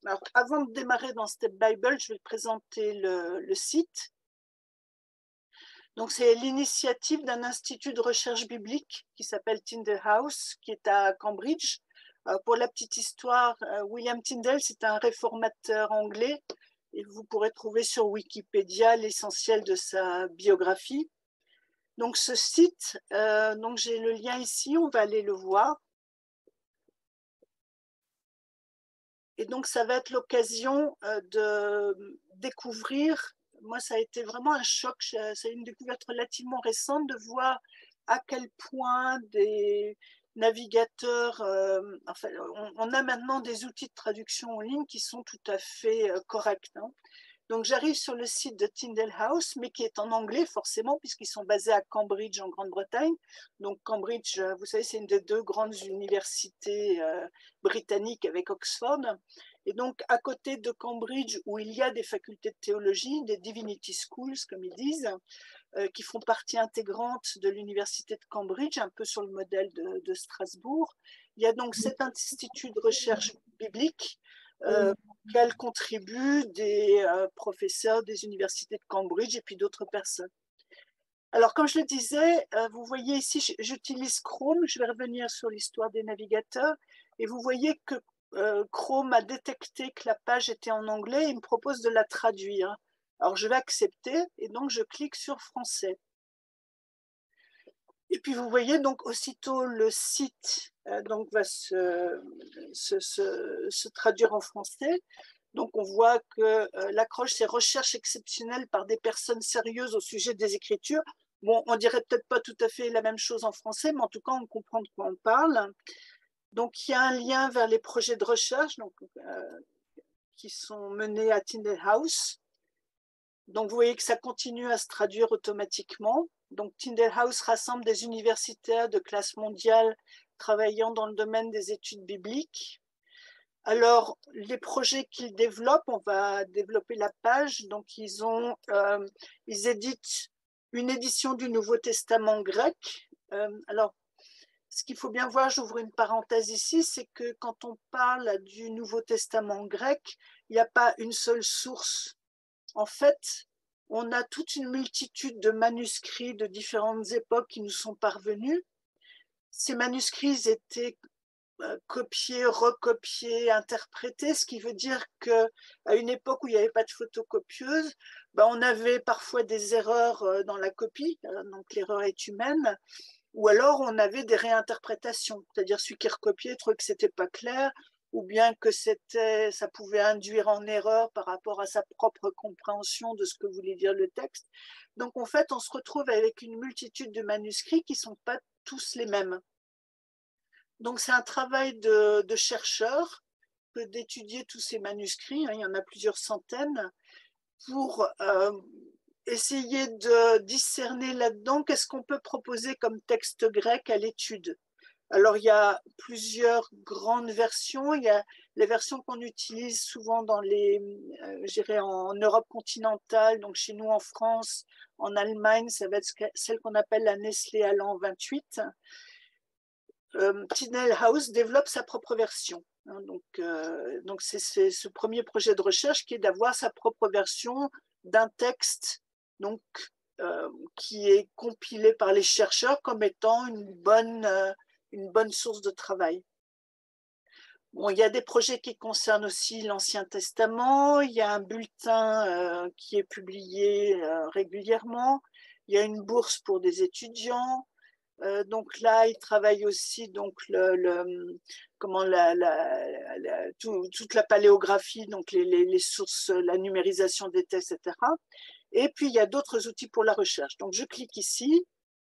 Alors, avant de démarrer dans Step Bible, je vais présenter le site. Donc, c'est l'initiative d'un institut de recherche biblique qui s'appelle Tyndale House, qui est à Cambridge. Pour la petite histoire, William Tyndale, c'est un réformateur anglais et vous pourrez trouver sur Wikipédia l'essentiel de sa biographie. Donc, ce site, donc j'ai le lien ici, on va aller le voir. Et donc, ça va être l'occasion de découvrir, moi, ça a été vraiment un choc, c'est une découverte relativement récente de voir à quel point des navigateurs, enfin, on a maintenant des outils de traduction en ligne qui sont tout à fait corrects. Hein. Donc, j'arrive sur le site de Tyndale House, mais qui est en anglais forcément, puisqu'ils sont basés à Cambridge, en Grande-Bretagne. Donc, Cambridge, vous savez, c'est une des deux grandes universités britanniques avec Oxford. Et donc, à côté de Cambridge, où il y a des facultés de théologie, des divinity schools, comme ils disent, qui font partie intégrante de l'université de Cambridge, un peu sur le modèle de Strasbourg, il y a donc cet institut de recherche biblique qu'elle contribue des professeurs des universités de Cambridge et puis d'autres personnes. Alors, comme je le disais, vous voyez ici, j'utilise Chrome, je vais revenir sur l'histoire des navigateurs, et vous voyez que Chrome a détecté que la page était en anglais et il me propose de la traduire. Alors, je vais accepter, et donc je clique sur français. Et puis, vous voyez, donc, aussitôt le site donc, va se traduire en français. Donc, on voit que l'accroche, c'est recherche exceptionnelle par des personnes sérieuses au sujet des Écritures. Bon, on dirait peut-être pas tout à fait la même chose en français, mais en tout cas, on comprend de quoi on parle. Donc, il y a un lien vers les projets de recherche donc, qui sont menés à Tyndale House. Donc, vous voyez que ça continue à se traduire automatiquement. Donc, Tyndale House rassemble des universitaires de classe mondiale travaillant dans le domaine des études bibliques. Alors, les projets qu'ils développent, on va développer la page. Donc, ils éditent une édition du Nouveau Testament grec. Alors, ce qu'il faut bien voir, j'ouvre une parenthèse ici, c'est que quand on parle du Nouveau Testament grec, il n'y a pas une seule source. En fait, on a toute une multitude de manuscrits de différentes époques qui nous sont parvenus. Ces manuscrits étaient copiés, recopiés, interprétés, ce qui veut dire qu'à une époque où il n'y avait pas de photocopieuse, on avait parfois des erreurs dans la copie, donc l'erreur est humaine, ou alors on avait des réinterprétations, c'est-à-dire celui qui recopiait trouvait que c'était pas clair, ou bien que ça pouvait induire en erreur par rapport à sa propre compréhension de ce que voulait dire le texte. Donc en fait, on se retrouve avec une multitude de manuscrits qui ne sont pas tous les mêmes. Donc c'est un travail de chercheurs que d'étudier tous ces manuscrits, hein, il y en a plusieurs centaines, pour essayer de discerner là-dedans qu'est-ce qu'on peut proposer comme texte grec à l'étude. Alors, il y a plusieurs grandes versions. Il y a les versions qu'on utilise souvent dans en Europe continentale, donc chez nous en France, en Allemagne, ça va être celle qu'on appelle la Nestlé Aland 28. Tyndale House développe sa propre version. Hein, donc c'est ce premier projet de recherche qui est d'avoir sa propre version d'un texte donc, qui est compilé par les chercheurs comme étant une bonne source de travail. Bon, il y a des projets qui concernent aussi l'Ancien Testament, il y a un bulletin qui est publié régulièrement, il y a une bourse pour des étudiants. Donc là, il travaille aussi donc toute la paléographie, donc les sources, la numérisation des textes, etc. Et puis, il y a d'autres outils pour la recherche. Donc, je clique ici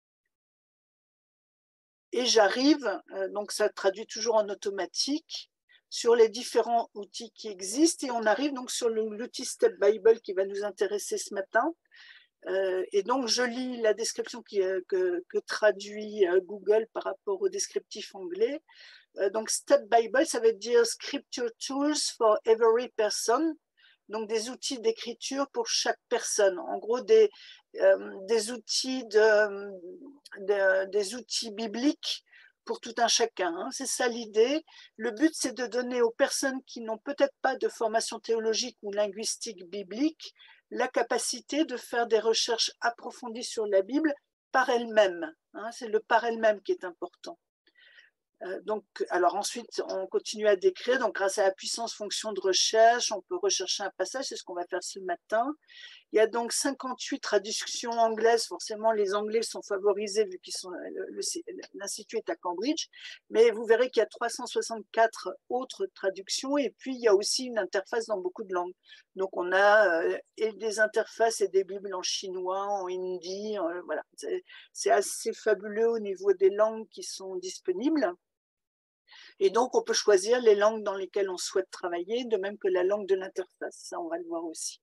et j'arrive, donc ça traduit toujours en automatique, sur les différents outils qui existent et on arrive donc sur l'outil Step Bible qui va nous intéresser ce matin. Et donc, je lis la description que traduit Google par rapport au descriptif anglais. Donc, Step Bible, ça veut dire Scripture Tools for Every Person. Donc, des outils d'écriture pour chaque personne. En gros, des outils bibliques pour tout un chacun, hein. C'est ça l'idée. Le but, c'est de donner aux personnes qui n'ont peut-être pas de formation théologique ou linguistique biblique la capacité de faire des recherches approfondies sur la Bible par elles-mêmes, hein. C'est le par elles-mêmes qui est important. Donc, alors ensuite, on continue à décrire. Donc, grâce à la puissance fonction de recherche, on peut rechercher un passage. C'est ce qu'on va faire ce matin. Il y a donc 58 traductions anglaises. Forcément, les Anglais sont favorisés vu qu'ils sont l'Institut est à Cambridge. Mais vous verrez qu'il y a 364 autres traductions. Et puis, il y a aussi une interface dans beaucoup de langues. Donc, on a et des interfaces et des bibles en chinois, en hindi. Voilà, c'est assez fabuleux au niveau des langues qui sont disponibles. Et donc, on peut choisir les langues dans lesquelles on souhaite travailler, de même que la langue de l'interface. Ça, on va le voir aussi.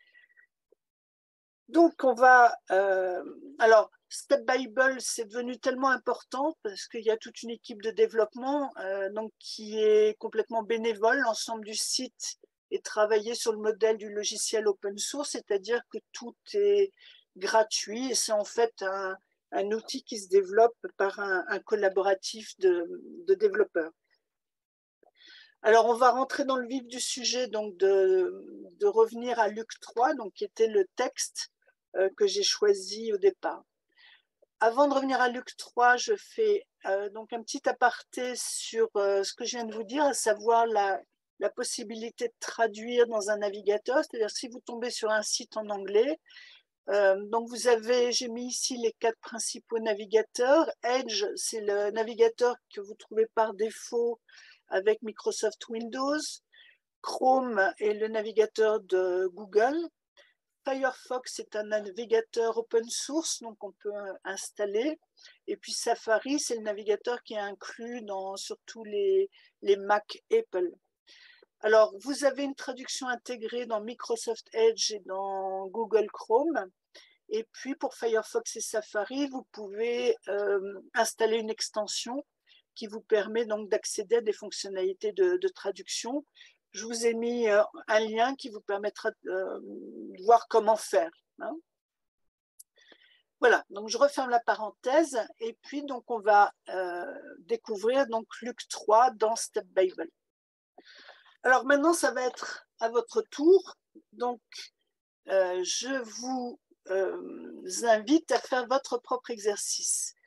Donc, on va... alors, Step Bible, c'est devenu tellement important parce qu'il y a toute une équipe de développement donc, qui est complètement bénévole. L'ensemble du site est travaillé sur le modèle du logiciel open source, c'est-à-dire que tout est gratuit et c'est en fait un outil qui se développe par un collaboratif de développeurs. Alors, on va rentrer dans le vif du sujet, donc de revenir à Luc 3, donc, qui était le texte que j'ai choisi au départ. Avant de revenir à Luc 3, je fais donc un petit aparté sur ce que je viens de vous dire, à savoir la possibilité de traduire dans un navigateur, c'est-à-dire si vous tombez sur un site en anglais, donc vous avez, j'ai mis ici les 4 principaux navigateurs. Edge, c'est le navigateur que vous trouvez par défaut avec Microsoft Windows. Chrome est le navigateur de Google. Firefox est un navigateur open source, donc on peut installer. Et puis Safari, c'est le navigateur qui est inclus dans surtout les Mac Apple. Alors, vous avez une traduction intégrée dans Microsoft Edge et dans Google Chrome. Et puis, pour Firefox et Safari, vous pouvez installer une extension qui vous permet donc d'accéder à des fonctionnalités de traduction. Je vous ai mis un lien qui vous permettra de voir comment faire, hein. Voilà, donc je referme la parenthèse et puis donc on va découvrir donc Luc 3 dans Step Bible. Alors maintenant, ça va être à votre tour. Donc, je vous invite à faire votre propre exercice.